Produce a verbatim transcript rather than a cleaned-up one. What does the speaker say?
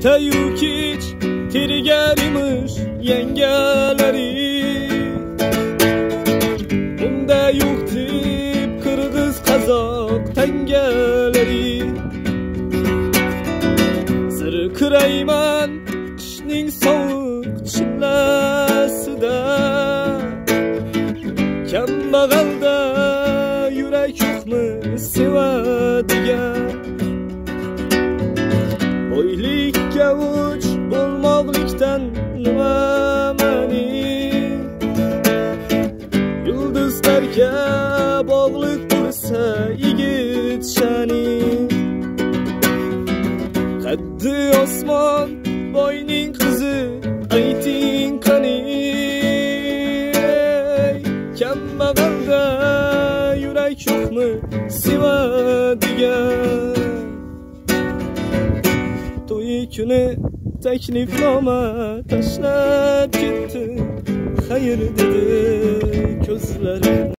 Tayukiç tirgerimiş yengeleri. Bunda yok tip Kırgız Kazak tengeleri. Sır kırayman kışning soğuk çillasida. Kambag'alda yürek yokmu sevadigan. Boylikka uch bo'lmoqlikdan nima mani? Yulduzlarga bog'liq bo'lsa yigit shani. Qaddi osmon boyning qizi ayting qani? Kambag'alda yurak yo'qmi sevadigan? To'y kuni taklifnoma tashlab ketdi, xayr dedi ko'zlari.